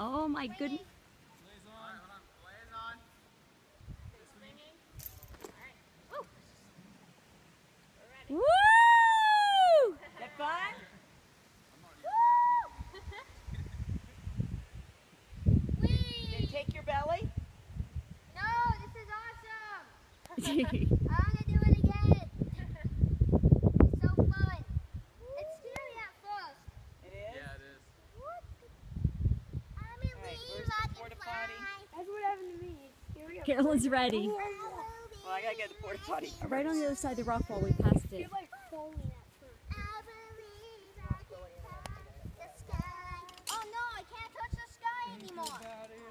Oh my goodness. Blaze on. Alright, hold on. Blaze on. Swinging. Alright. Woo! We're ready. Woo! That fun? Then take your belly. No, this is awesome. I want to do it again. It's so fun. It's scary at first. It is? Yeah, it is. What? I'm in Alright, the where's the porta potty? That's what happened to me. It's scary at Carolyn's ready. Well, I gotta get the porta potty. Right on the other side of the rock wall, we passed it. You're like foaming at first. I believe I can touch the sky. Oh no, I can't touch the sky anymore.